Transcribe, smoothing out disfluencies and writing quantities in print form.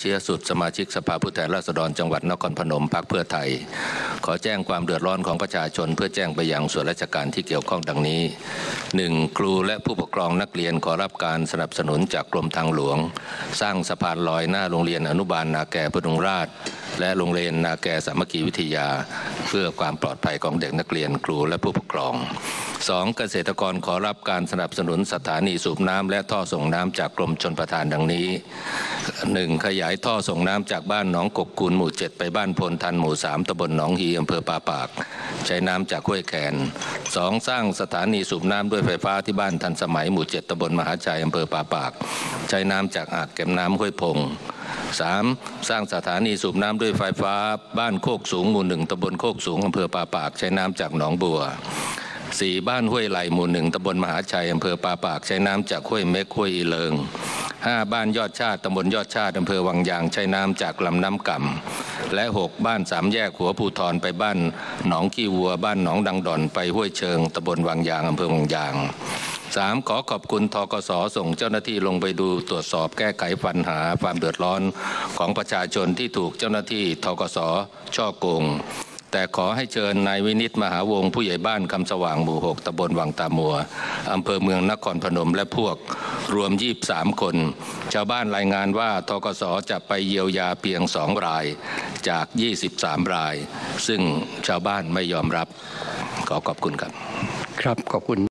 เชียสุดสมาชิกสภาผู้แทนราษฎรจังหวัดนครพนมพรรคเพื่อไทยขอแจ้งความเดือดร้อนของประชาชนเพื่อแจ้งไปยังส่วนราชการที่เกี่ยวข้องดังนี้ 1. ครูและผู้ปกครองนักเรียนขอรับการสนับสนุนจากกรมทางหลวงสร้างสะพานลอยหน้าโรงเรียนอนุบาลนาแกพดุงราษฎร์และโรงเรียนนาแกสามัคคีวิทยาเพื่อความปลอดภัยของเด็กนักเรียนครูและผู้ปกครอง 2. เกษตรกรขอรับการสนับสนุนสถานีสูบน้ำและท่อส่งน้ำจากกรมชลประทานดังนี้ 1. ขยายท่อส่งน้ำจากบ้านหนองกกกูลหมู่ 7ไปบ้านพลทันหมู่ 3ตำบลหนองฮีอำเภอปาปากใช้น้ำจากห้วยแคน 2. สร้างสถานีสูบน้ำด้วยไฟฟ้าที่บ้านทันสมัยหมู่ 7ตำบลมหาชัยอำเภอปาปากใช้น้ำจากอ่างเก็บน้ำห้วยพง 3. สร้างสถานีสูบน้ำด้วยไฟฟ้าบ้านโคกสูงหมู่ 1ตำบลโคกสูงอำเภอปาปากใช้น้ำจากหนองบัว 4. บ้านห้วยไหลหมู่ 1ตำบลมหาชัยอำเภอปาปากใช้น้ำจากห้วยเม็กห้วยอีเลิง 5. บ้านยอดชาติตำบลยอดชาติอำเภอวังยางใช้น้ำจากลำน้ำก่ำและ 6. บ้านสามแยกหัวภูทรไปบ้านหนองขี้วัวบ้านหนองดังด่อนไปห้วยเชิงตำบลวังยางอำเภอวังยาง 3. ขอขอบคุณธกส.ส่งเจ้าหน้าที่ลงไปดูตรวจสอบแก้ไขปัญหาความเดือดร้อนของประชาชนที่ถูกเจ้าหน้าที่ธกส.ช่อโกงแต่ขอให้เชิญนายวินิตมหาวงศ์ผู้ใหญ่บ้านคำสว่างหมู่ 6ตำบลวังตามัวอำเภอเมืองนครพนมและพวกรวม23คนชาวบ้านรายงานว่าธกส.จะไปเยียวยาเพียง2รายจาก23รายซึ่งชาวบ้านไม่ยอมรับขอขอบคุณครับครับขอบคุณ